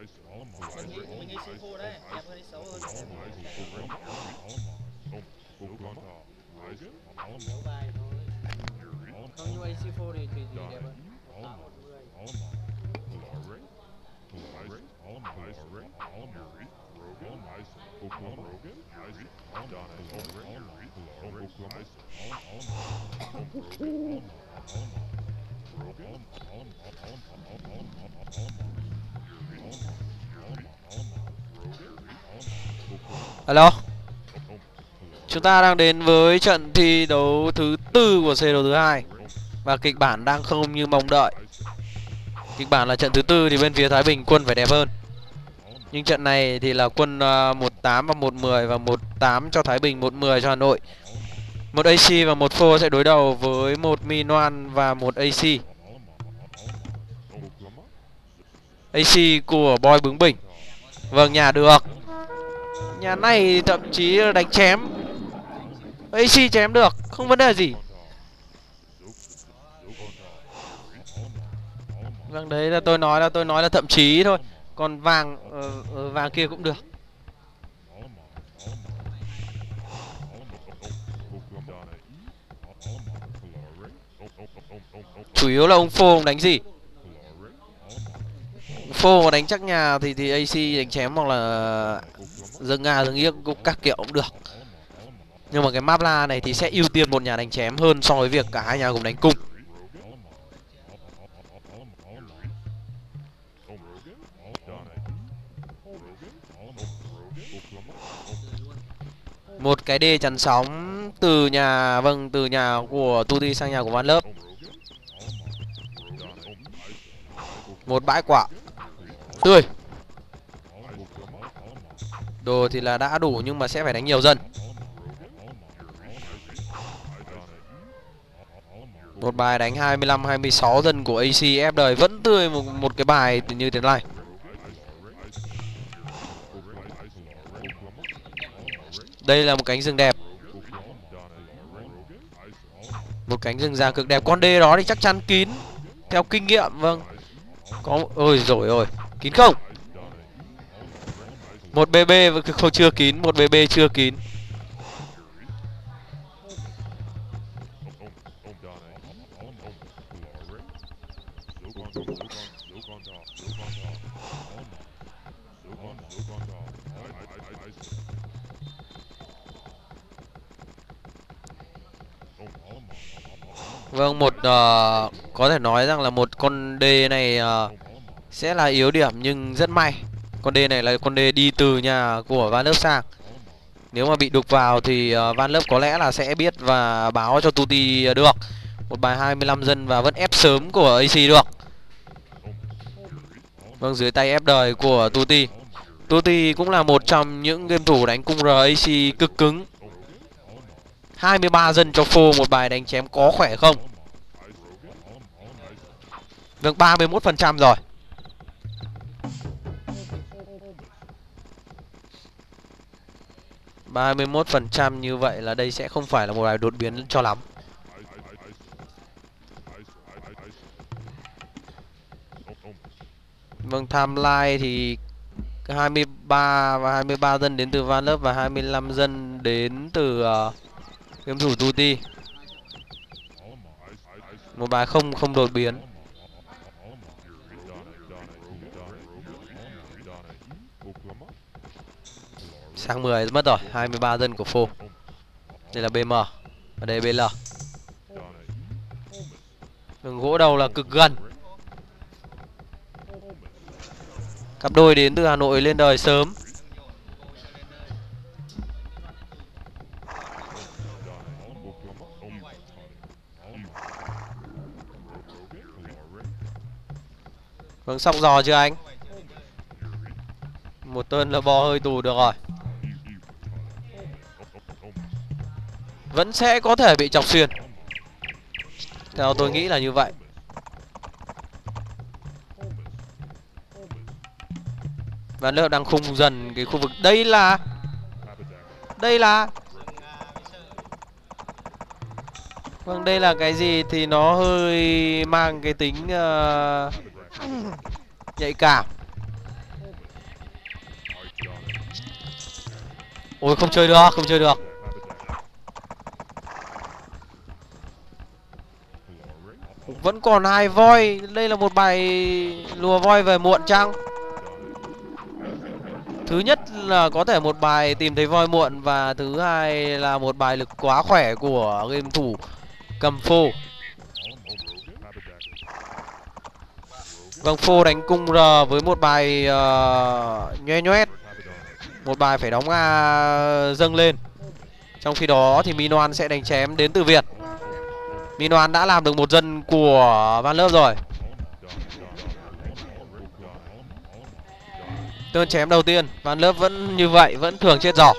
Mình AC khô đấy, đẹp hơn đi xấu hơn. Yếu bài thôi. Không, nhưng AC4 thì tùy tùy đẹp hơn. 18 10. Alo. Chúng ta đang đến với trận thi đấu thứ tư của C đấu thứ hai. Và kịch bản đang không như mong đợi. Kịch bản là trận thứ tư thì bên phía Thái Bình quân phải đẹp hơn. Nhưng trận này thì là quân 18 và 110 và 18 cho Thái Bình, 110 cho Hà Nội. Một AC và một Phô sẽ đối đầu với một Minoan và một AC. AC của Boy Bướng Bỉnh. Vâng, nhà được. Nhà này thậm chí đánh chém. AC chém được, không vấn đề gì. Vâng, đấy là tôi nói là thậm chí thôi. Còn vàng vàng kia cũng được. Chủ yếu là ông Phô ông đánh gì? Phô đánh chắc nhà thì AC đánh chém hoặc là dâng Nga dâng Yếc cũng các kiểu cũng được. Nhưng mà cái map la này thì sẽ ưu tiên một nhà đánh chém hơn so với việc cả hai nhà cùng đánh cung. Một cái đê chắn sóng từ nhà từ nhà của Tuti sang nhà của Van Lớp. Một bãi quả tươi. Đồ thì là đã đủ nhưng mà sẽ phải đánh nhiều dân. Một bài đánh 25 26 dân của AC ép đời vẫn tươi một cái bài như thế này. Đây là một cánh rừng đẹp. Một cánh rừng già cực đẹp. Con đê đó thì chắc chắn kín. Theo kinh nghiệm, vâng. Có, ôi rồi ôi. Kín không? Một BB không, chưa kín. Một BB chưa kín. Vâng, có thể nói rằng là một con đê này sẽ là yếu điểm nhưng rất may. Con đê này là con đê đi từ nhà của Van Lớp sang. Nếu mà bị đục vào thì Van Lớp có lẽ là sẽ biết và báo cho Tuti được. Một bài 25 dân và vẫn ép sớm của AC được. Vâng, dưới tay ép đời của Tuti. Tuti cũng là một trong những game thủ đánh cung RAC cực cứng. 23 dân cho Phô, một bài đánh chém có khỏe không? Vâng, 31% rồi. Ba mươi 31% như vậy là đây sẽ không phải là một bài đột biến cho lắm. Vâng, timeline thì 23 và 23 dân đến từ Van Lớp và 25 dân đến từ game thủ Tuti. Một bài không đột biến. Sang 10 mất rồi, 23 dân của Phô. Đây là BM, và đây BL. Đường gỗ đầu là cực gần. Cặp đôi đến từ Hà Nội lên đời sớm. Vâng, sóc giò chưa anh? Một tên là bò hơi tù được rồi. Vẫn sẽ có thể bị chọc xuyên. Theo tôi nghĩ là như vậy. Và Lớp đang khung dần cái khu vực. Đây là vâng, đây là cái gì thì nó hơi mang cái tính nhạy cảm. Ôi không chơi được, không chơi được. Vẫn còn 2 voi. Đây là một bài lùa voi về muộn chăng? Thứ nhất là có thể một bài tìm thấy voi muộn, và thứ hai là một bài lực quá khỏe của game thủ cầm phô. Vâng, phô đánh cung R với một bài nhoe nhoét. Một bài phải đóng A dâng lên. Trong khi đó thì Minoan sẽ đánh chém đến từ Việt. Minoan đã làm được một dân của Van Lớp rồi. Tơn chém đầu tiên, Van Lớp vẫn như vậy, vẫn thường chết giỏ.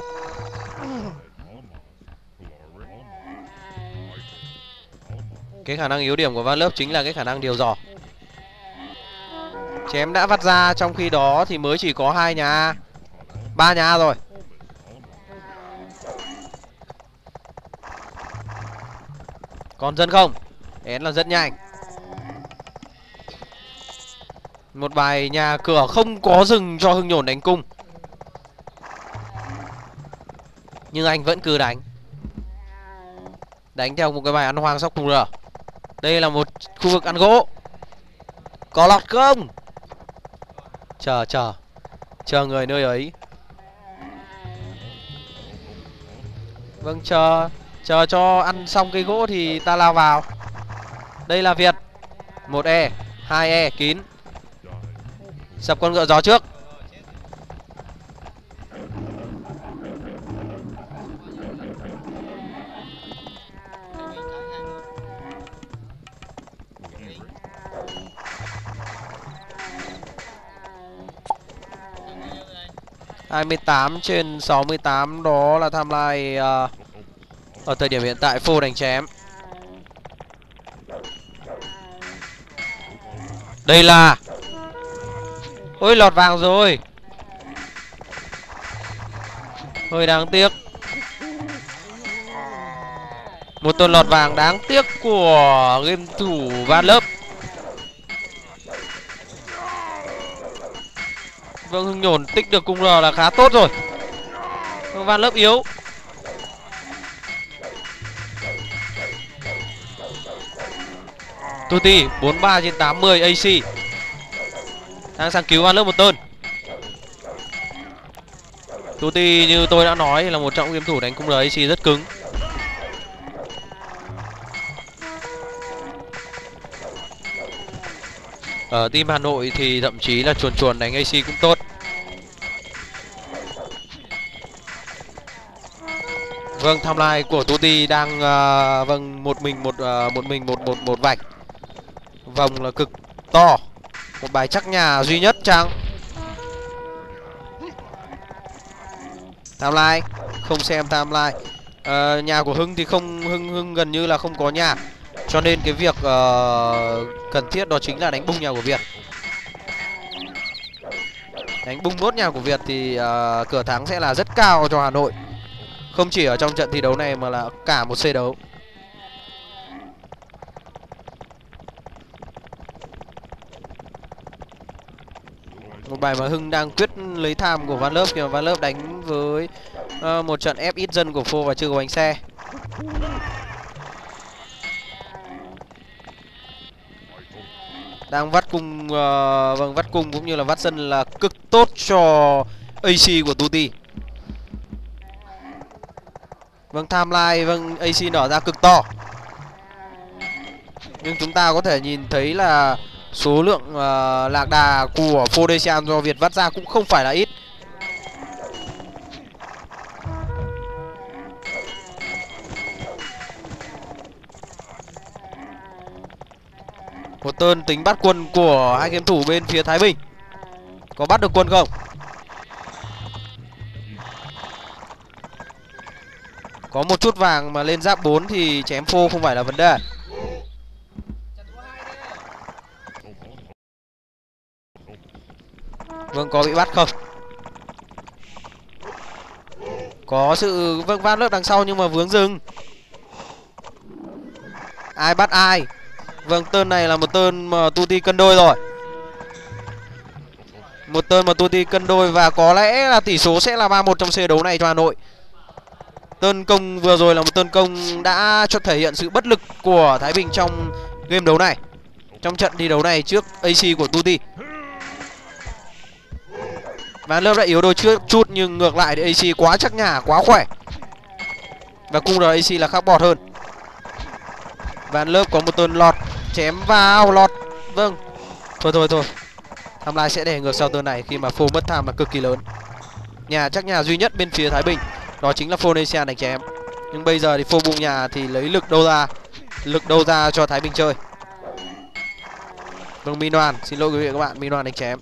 Cái khả năng yếu điểm của Van Lớp chính là cái khả năng điều giỏ. Chém đã vắt ra, trong khi đó thì mới chỉ có 2 nhà A, 3 nhà A rồi. Còn dân không? Én là rất nhanh. Một bài nhà cửa không có rừng cho Hưng Nhổn đánh cung, nhưng anh vẫn cứ đánh. Đánh theo một cái bài ăn hoang sóc cung R. Đây là một khu vực ăn gỗ. Có lọt không? Chờ người nơi ấy. Vâng, chờ cho ăn xong cây gỗ thì ta lao vào. Đây là Việt. 1E, 2E kín. Sập con ngựa gió trước. uh, 28/68, đó là timeline ở thời điểm hiện tại. Phô đánh chém. Đây là... Ôi lọt vàng rồi. Hơi đáng tiếc. Một tuần lọt vàng đáng tiếc của game thủ Van Lớp. Vâng, Hưng Nhổn tích được cung R là khá tốt rồi. Van Lớp yếu. Tuti 43/80 AC. Đang sang cứu Van Lớp một tên. Tuti như tôi đã nói là một trong game thủ đánh cung R AC rất cứng. Ở team Hà Nội thì thậm chí là chuồn đánh AC cũng tốt. Vâng, timeline của Tuti đang vâng một mình một vạch. Vòng là cực to. Một bài chắc nhà duy nhất chăng? Timeline, không xem timeline. Nhà của Hưng thì không, Hưng gần như là không có nhà, cho nên cái việc cần thiết đó chính là đánh bung nhà của Việt. Đánh bung nốt nhà của Việt thì cửa thắng sẽ là rất cao cho Hà Nội. Không chỉ ở trong trận thi đấu này mà là cả một C đấu. Một bài mà Hưng đang quyết lấy tham của Van Lớp, khi mà Van Lớp đánh với một trận ép ít dân của Phô và chưa có bánh xe. Đang vắt cung, vâng, vắt cung cũng như là vắt dân là cực tốt cho AC của Tuti. Vâng, timeline, vâng, AC nở ra cực to. Nhưng chúng ta có thể nhìn thấy là số lượng lạc đà của Fodesian do Việt vắt ra cũng không phải là ít. Một tên tính bắt quân của hai game thủ bên phía Thái Bình. Có bắt được quân không? Có một chút vàng mà lên giáp 4 thì chém Phô không phải là vấn đề. Vâng, có bị bắt không? Có sự vâng Van Lớp đằng sau nhưng mà vướng rừng. Ai bắt ai? Vâng, tên này là một tên mà Tuti cân đôi rồi. Một tên mà Tuti cân đôi và có lẽ là tỷ số sẽ là 3-1 trong C đấu này cho Hà Nội. Tấn công vừa rồi là một tấn công đã cho thể hiện sự bất lực của Thái Bình trong game đấu này, trong trận thi đấu này trước AC của Tuti. Và lớp đã yếu đôi chút nhưng ngược lại thì AC quá chắc nhả, quá khỏe. Và cung rồi AC là khác bọt hơn. Và lớp có một tơn lọt chém vào lọt. Vâng. Thôi. Tham Lai sẽ để ngược sau tơn này khi mà phô mất tham là cực kỳ lớn. Chắc nhà duy nhất bên phía Thái Bình đó chính là Phonesia đánh chém. Nhưng bây giờ thì phô bung nhà thì lấy lực đâu ra cho Thái Bình chơi. Vâng, Minoan, xin lỗi quý vị và các bạn, Minoan đánh chém.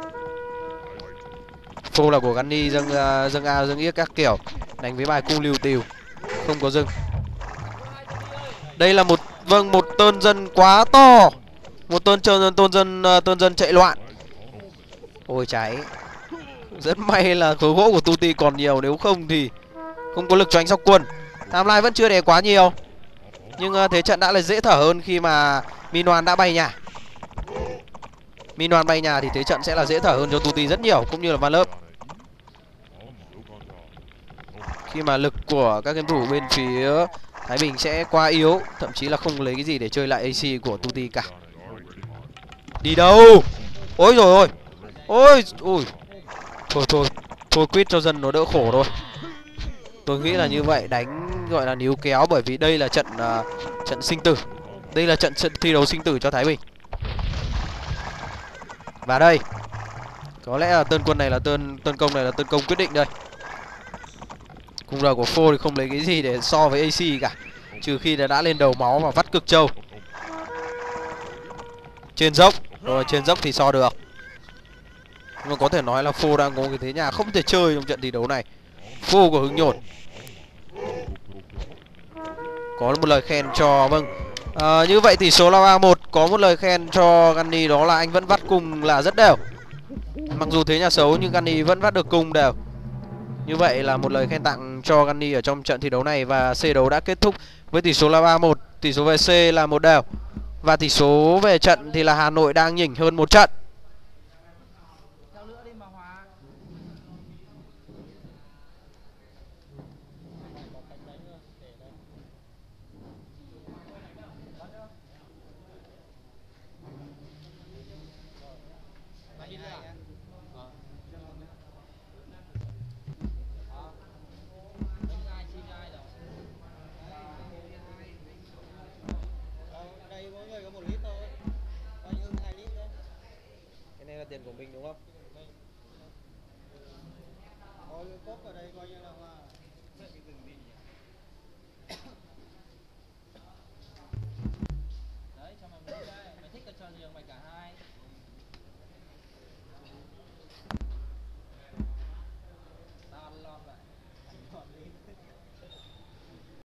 Phô là của Gunny, dâng ao dâng yếc các kiểu, đánh với bài cung liều tiều, không có dừng. Đây là một tôn dân quá to, một tôn dân chạy loạn. Ôi cháy. Rất may là khối gỗ của Tuti còn nhiều, nếu không thì không có lực cho anh sóc quân. Tham Lai vẫn chưa đè quá nhiều, nhưng thế trận đã là dễ thở hơn khi mà Minoan đã bay nhà. Minoan bay nhà thì thế trận sẽ là dễ thở hơn cho Tuti rất nhiều, cũng như là Van Lớp. Khi mà lực của các game thủ bên phía Thái Bình sẽ quá yếu, thậm chí là không lấy cái gì để chơi lại AC của Tuti cả. Đi đâu? Ôi rồi ôi. Thôi quit cho dân nó đỡ khổ thôi. Tôi nghĩ là như vậy, đánh gọi là níu kéo, bởi vì đây là trận sinh tử. Đây là trận thi đấu sinh tử cho Thái Bình. Và đây, có lẽ là tơn quân này là tơn công này là tơn công quyết định đây. Cung R của Phô thì không lấy cái gì để so với AC cả, trừ khi là đã lên đầu máu và vắt cực trâu. Trên dốc, rồi trên dốc thì so được. Nhưng mà có thể nói là Phô đang có cái thế nhà không thể chơi trong trận thi đấu này. Phô của Hưng Nhột có một lời khen cho, vâng, như vậy tỷ số là 3-1. Có một lời khen cho Gunny, đó là anh vẫn vắt cung là rất đều. Mặc dù thế nhà xấu nhưng Gunny vẫn vắt được cung đều. Như vậy là một lời khen tặng cho Gunny ở trong trận thi đấu này. Và C đấu đã kết thúc với tỷ số là 3-1. Tỷ số về C là 1 đều. Và tỷ số về trận thì là Hà Nội đang nhỉnh hơn một trận. Cái này là tiền của mình đúng không? Đấy, cho mày muốn đây. Mày thích là cho riêng mày cả hai.